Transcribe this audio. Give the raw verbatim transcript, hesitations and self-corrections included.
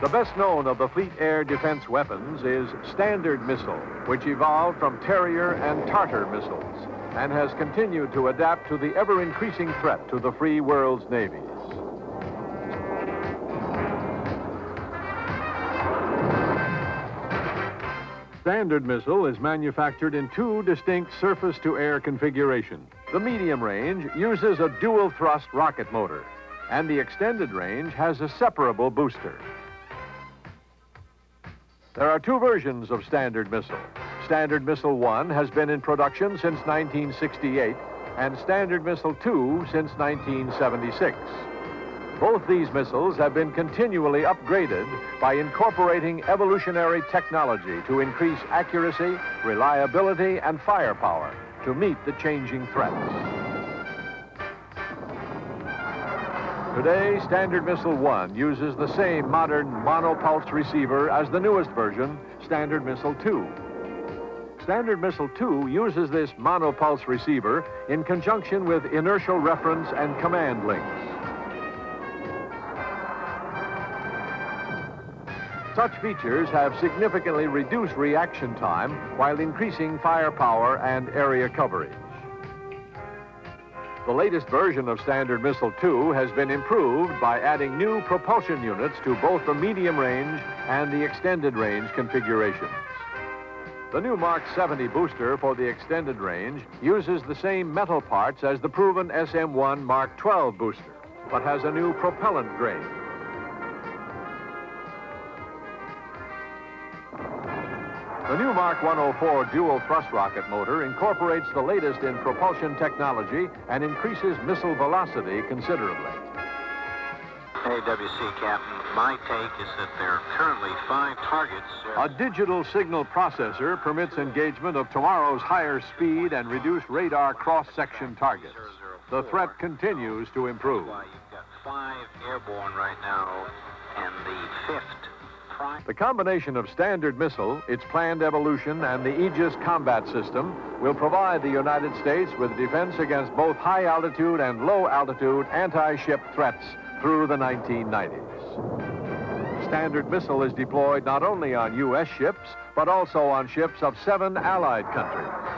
The best known of the fleet air defense weapons is Standard Missile, which evolved from Terrier and Tartar missiles and has continued to adapt to the ever-increasing threat to the free world's navies. Standard Missile is manufactured in two distinct surface-to-air configurations. The medium range uses a dual-thrust rocket motor, and the extended range has a separable booster. There are two versions of Standard Missile. Standard Missile one has been in production since nineteen sixty-eight, and Standard Missile two since nineteen seventy-six. Both these missiles have been continually upgraded by incorporating evolutionary technology to increase accuracy, reliability, and firepower to meet the changing threats. Today, Standard Missile one uses the same modern monopulse receiver as the newest version, Standard Missile two. Standard Missile two uses this monopulse receiver in conjunction with inertial reference and command links. Such features have significantly reduced reaction time while increasing firepower and area coverage. The latest version of Standard Missile two has been improved by adding new propulsion units to both the medium range and the extended range configurations. The new Mark seventy booster for the extended range uses the same metal parts as the proven S M one Mark twelve booster, but has a new propellant grain. The new Mark one oh four dual thrust rocket motor incorporates the latest in propulsion technology and increases missile velocity considerably. A W C, Captain. My take is that there are currently five targets. A digital signal processor permits engagement of tomorrow's higher speed and reduced radar cross-section targets. The threat continues to improve. You've got five airborne right now, and the fifth. The combination of Standard Missile, its planned evolution, and the Aegis combat system will provide the United States with defense against both high-altitude and low-altitude anti-ship threats through the nineteen nineties. Standard Missile is deployed not only on U S ships, but also on ships of seven allied countries.